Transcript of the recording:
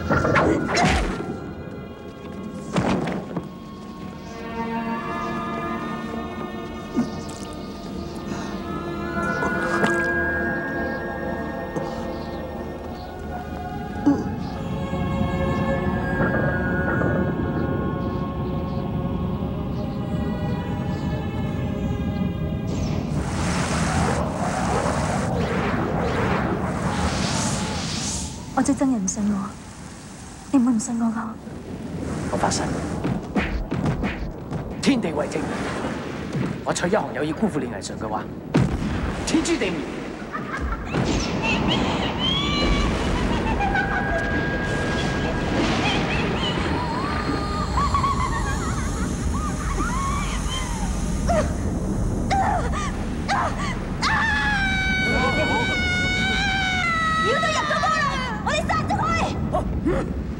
我只真人唔信我，你唔會唔信我噶？ 我發誓，天地為證，我蔡一航有意辜負你魏常嘅話，天誅地滅。 妖都入咗魔啦，我哋殺咗佢！